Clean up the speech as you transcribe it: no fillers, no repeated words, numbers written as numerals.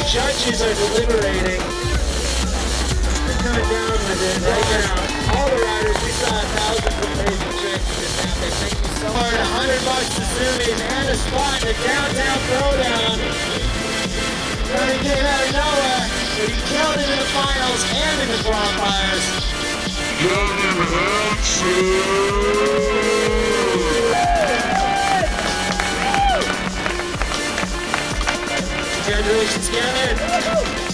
judges are deliberating. They're coming down with it right now. All the riders, we saw 1,000 for Crazy Tricks this happened. Thank you so much. $100 to Sumis and a spot in the downtown throwdown. Trying to get out of nowhere, but he killed it in the finals and in the qualifiers. Congratulations, Kevin.